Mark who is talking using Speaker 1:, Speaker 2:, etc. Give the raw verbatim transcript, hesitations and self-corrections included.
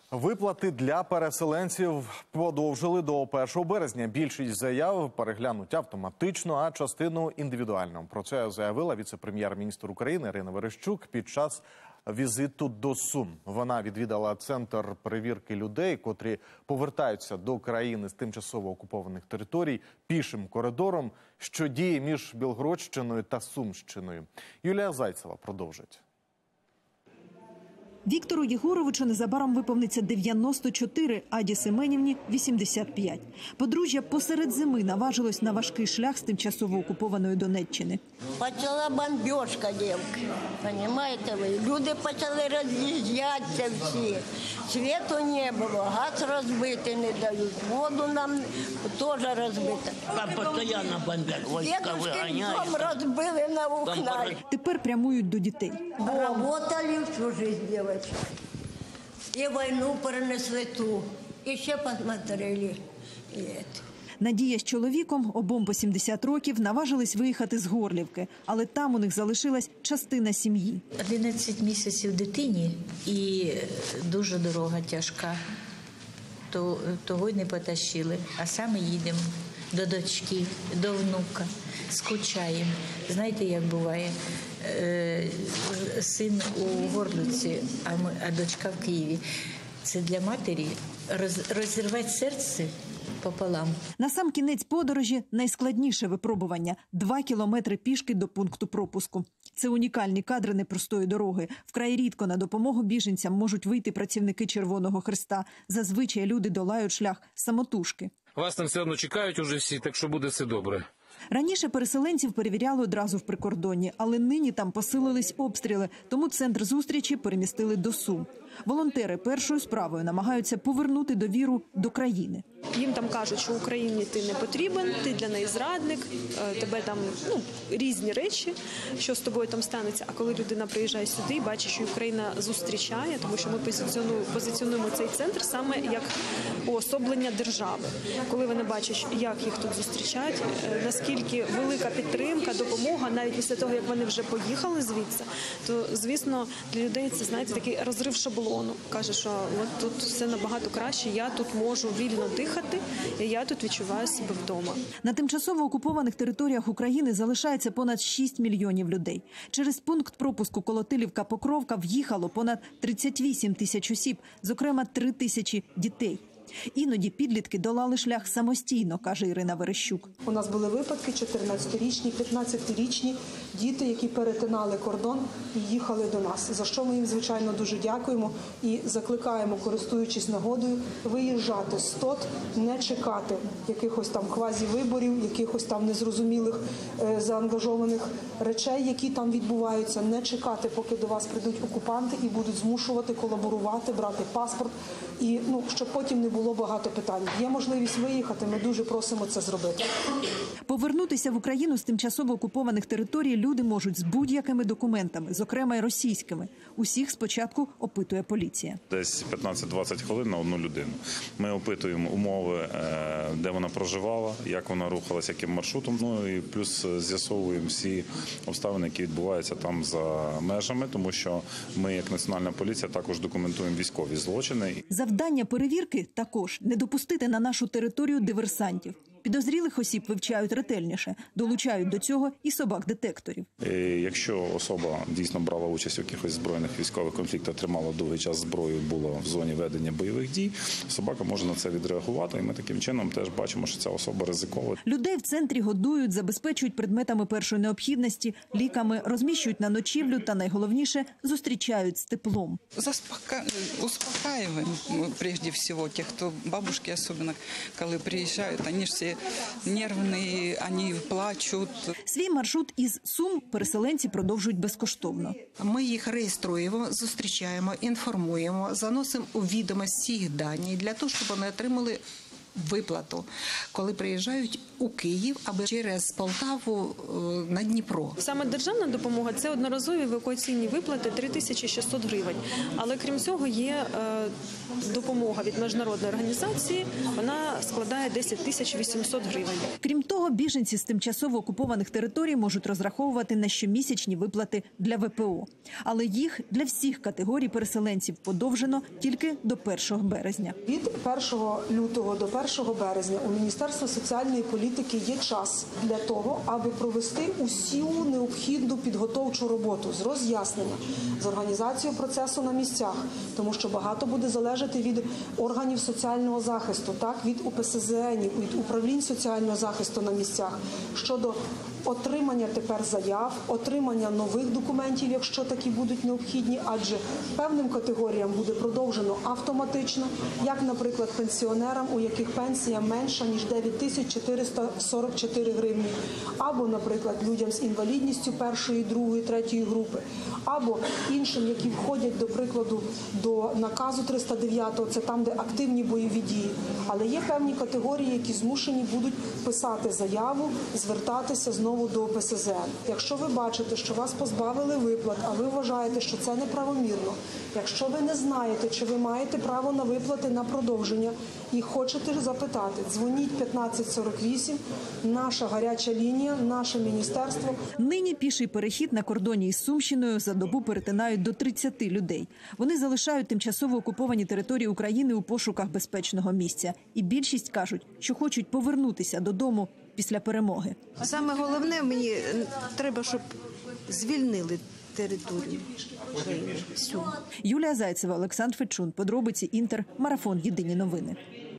Speaker 1: Виплати для переселенців подовжили до першого березня. Більшість заяв переглянуть автоматично, а частину індивідуально. Про це заявила віце-прем'єр-міністр України Ірина Верещук під час візиту до Сум. Вона відвідала центр перевірки людей, котрі повертаються до країни з тимчасово окупованих територій пішим коридором, що діє між Білгородщиною та Сумщиною. Юлія Зайцева продовжить.
Speaker 2: Віктору Єгоровичу незабаром виповниться дев'яносто чотири, Аді Семенівні – вісімдесят п'ять. Подружжя посеред зими наважилось на важкий шлях з тимчасово окупованої Донеччини.
Speaker 3: Почала бомбіжка, дівки, розумієте ви? Люди почали роз'їжджатися всі. Світу не було, газ розбитий не дають, воду нам теж розбити.
Speaker 4: Там постійно бомблять, війська виганяють.
Speaker 3: Дом розбили на окна.
Speaker 2: Тепер прямують до дітей.
Speaker 3: Работали всю життя, дівчатки. І війну перенесли ту, і ще посмотрели. І це.
Speaker 2: Надія з чоловіком, обом по сімдесят років, наважились виїхати з Горлівки. Але там у них залишилась частина сім'ї.
Speaker 5: одинадцять місяців дитині і дуже дорога тяжка. То, того й не потащили. А саме їдемо до дочки, до внука. Скучаємо. Знаєте, як буває? Е, син у Горлівці, а, ми, а дочка в Києві. Це для матері роз, розірвати серце пополам.
Speaker 2: На сам кінець подорожі найскладніше випробування – два кілометри пішки до пункту пропуску. Це унікальні кадри непростої дороги. Вкрай рідко на допомогу біженцям можуть вийти працівники Червоного Хреста. Зазвичай люди долають шлях самотужки.
Speaker 6: Вас там все одно чекають уже всі, так що буде все добре.
Speaker 2: Раніше переселенців перевіряли одразу в прикордонні, але нині там посилились обстріли, тому центр зустрічі перемістили до Сум. Волонтери першою справою намагаються повернути довіру до країни.
Speaker 7: Їм там кажуть, що Україні ти не потрібен, ти для неї зрадник, тебе там ну, різні речі, що з тобою там станеться. А коли людина приїжджає сюди і бачить, що Україна зустрічає, тому що ми позиціонуємо, позиціонуємо цей центр саме як уособлення держави. Коли вони бачать, як їх тут зустрічають, наскільки велика підтримка, допомога, навіть після того, як вони вже поїхали звідси, то, звісно, для людей це, знаєте, такий розрив шаблону. Каже, що от тут все набагато краще, я тут можу вільно дихати, і я тут відчуваю себе вдома.
Speaker 2: На тимчасово окупованих територіях України залишається понад шість мільйонів людей. Через пункт пропуску Колотилівка-Покровка в'їхало понад тридцять вісім тисяч осіб, зокрема три тисячі дітей. Іноді підлітки долали шлях самостійно, каже Ірина Верещук.
Speaker 8: У нас були випадки чотирнадцятирічні, п'ятнадцятирічні діти, які перетинали кордон і їхали до нас, за що ми їм, звичайно, дуже дякуємо і закликаємо, користуючись нагодою, виїжджати з ТОТ, не чекати якихось там квазівиборів, якихось там незрозумілих е, заангажованих речей, які там відбуваються, не чекати, поки до вас прийдуть окупанти і будуть змушувати колаборувати, брати паспорт, і ну, щоб потім не було було багато питань. Є можливість виїхати, ми дуже просимо це зробити.
Speaker 2: Повернутися в Україну з тимчасово окупованих територій люди можуть з будь-якими документами, зокрема й російськими. Усіх спочатку опитує поліція.
Speaker 9: Десь п'ятнадцять-двадцять хвилин на одну людину. Ми опитуємо умови, де вона проживала, як вона рухалася, яким маршрутом. Ну і плюс з'ясовуємо всі обставини, які відбуваються там за межами, тому що ми, як Національна поліція, також документуємо військові злочини.
Speaker 2: Завдання перевірки – також не допустити на нашу територію диверсантів. Підозрілих осіб вивчають ретельніше, долучають до цього і собак-детекторів.
Speaker 9: Якщо особа дійсно брала участь у якихось збройних військових конфліктах, тримала довгий час зброю, була в зоні ведення бойових дій, собака може на це відреагувати, і ми таким чином теж бачимо, що ця особа ризикова. Людей
Speaker 2: в центрі годують, забезпечують предметами першої необхідності, ліками, розміщують на ночівлю та, найголовніше, зустрічають з теплом.
Speaker 10: Заспока... Успокаиваем, прежде всего, тех, кто, бабушки особенно, коли приїжджають, вони ж всі нервні, вони плачуть.
Speaker 2: Свій маршрут із Сум переселенці продовжують безкоштовно.
Speaker 11: Ми їх реєструємо, зустрічаємо, інформуємо, заносимо у відомості їх дані для того, щоб вони отримали виплату, коли приїжджають у Київ або через Полтаву на Дніпро.
Speaker 7: Саме державна допомога – це одноразові евакуаційні виплати три тисячі шістсот гривень. Але крім цього є допомога від міжнародної організації, вона складає десять тисяч вісімсот гривень.
Speaker 2: Крім того, біженці з тимчасово окупованих територій можуть розраховувати на щомісячні виплати для ве пе о. Але їх для всіх категорій переселенців подовжено тільки до першого березня.
Speaker 8: Від першого лютого до першого березня у Міністерства соціальної політики є час для того, аби провести усю необхідну підготовчу роботу з роз'яснення, з організацією процесу на місцях, тому що багато буде залежати від органів соціального захисту, так, від у пе ес зе енів, від управлінь соціального захисту на місцях, щодо отримання тепер заяв, отримання нових документів, якщо такі будуть необхідні, адже певним категоріям буде продовжено автоматично, як, наприклад, пенсіонерам, у яких пенсія менша, ніж дев'ять тисяч чотириста сорок чотири гривні, або, наприклад, людям з інвалідністю першої, другої, третьої групи, або іншим, які входять, до прикладу, до наказу триста дев'ятого, це там, де активні бойові дії. Але є певні категорії, які змушені будуть писати заяву, звертатися знову до пе ес зе ен. Якщо ви бачите, що вас позбавили виплат, а ви вважаєте, що це неправомірно, якщо ви не знаєте, чи ви маєте право на виплати на продовження і хочете запитати, дзвоніть п'ятнадцять сорок вісім, наша гаряча лінія, наше міністерство.
Speaker 2: Нині піший перехід на кордоні із Сумщиною за добу перетинають до тридцяти людей. Вони залишають тимчасово окуповані території України у пошуках безпечного місця. І більшість кажуть, що хочуть повернутися додому після перемоги.
Speaker 12: Саме головне, мені треба, щоб звільнили територію України. Всю.
Speaker 2: Юлія Зайцева, Олександр Фечун. Подробиці Інтер. Марафон. Єдині новини.